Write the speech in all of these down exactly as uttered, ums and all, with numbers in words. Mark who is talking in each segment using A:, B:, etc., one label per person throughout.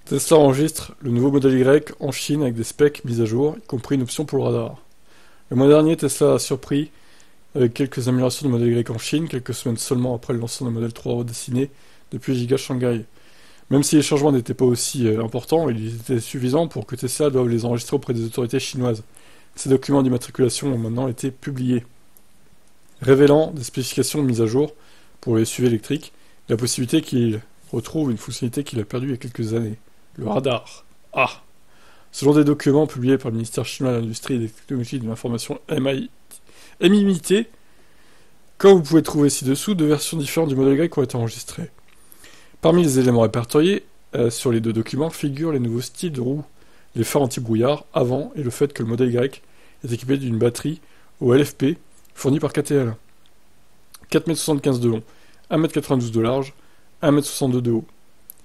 A: Tesla enregistre le nouveau modèle Y en Chine avec des specs mis à jour, y compris une option pour le radar. Le mois dernier, Tesla a surpris avec quelques améliorations du modèle Y en Chine, quelques semaines seulement après le lancement du modèle trois redessiné depuis Giga Shanghai. Même si les changements n'étaient pas aussi euh, importants, ils étaient suffisants pour que Tesla doive les enregistrer auprès des autorités chinoises. Ces documents d'immatriculation ont maintenant été publiés, révélant des spécifications de mise à jour pour les S U V électriques et la possibilité qu'il retrouve une fonctionnalité qu'il a perdue il y a quelques années, le radar. Ah Selon des documents publiés par le ministère chinois de l'Industrie et des Technologies de l'Information M I T, comme vous pouvez trouver ci-dessous, deux versions différentes du modèle Y ont été enregistrées. Parmi les éléments répertoriés euh, sur les deux documents figurent les nouveaux styles de roues, les phares anti-brouillard avant et le fait que le modèle Y est équipé d'une batterie au L F P fournie par K T L. quatre mètres soixante-quinze de long, un mètre quatre-vingt-douze de large, un mètre soixante-deux de haut.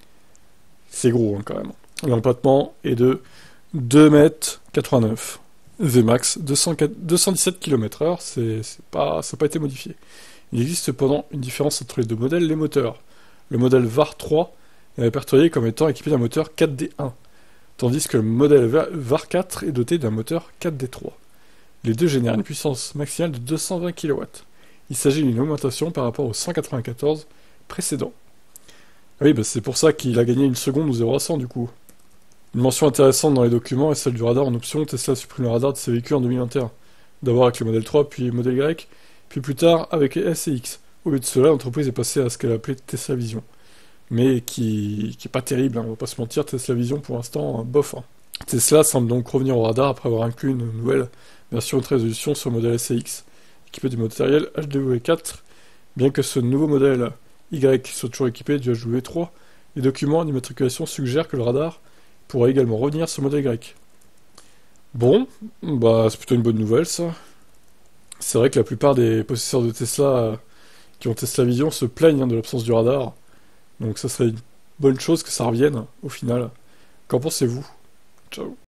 A: C'est gros hein, quand même. L'empattement est de deux mètres quatre-vingt-neuf. Vmax deux cent dix-sept kilomètres heure, c'est, c'est pas, ça n'a pas été modifié. Il existe cependant une différence entre les deux modèles, les moteurs. Le modèle V A R trois est répertorié comme étant équipé d'un moteur quatre D un, tandis que le modèle V A R quatre est doté d'un moteur quatre D trois. Les deux génèrent une puissance maximale de deux cent vingt kilowatts. Il s'agit d'une augmentation par rapport au cent quatre-vingt-quatorze précédent. Oui, bah c'est pour ça qu'il a gagné une seconde ou zéro à cent du coup. Une mention intéressante dans les documents est celle du radar en option. Tesla supprime le radar de ses véhicules en deux mille vingt et un. D'abord avec le modèle trois, puis le modèle Y, puis plus tard avec les S et X. Au lieu de cela, l'entreprise est passée à ce qu'elle appelait Tesla Vision. Mais qui, qui est pas terrible, hein, on va pas se mentir, Tesla Vision pour l'instant, bof. Hein. Tesla semble donc revenir au radar après avoir inclus une nouvelle version haute résolution sur le modèle S et X, équipé du matériel H W quatre, bien que ce nouveau modèle Y soit toujours équipé du H W trois, les documents d'immatriculation suggèrent que le radar pourrait également revenir sur le modèle Y. Bon, bah c'est plutôt une bonne nouvelle ça. C'est vrai que la plupart des possesseurs de Tesla euh, qui ont Tesla Vision se plaignent hein, de l'absence du radar. Donc ça serait une bonne chose que ça revienne au final. Qu'en pensez-vous? Ciao.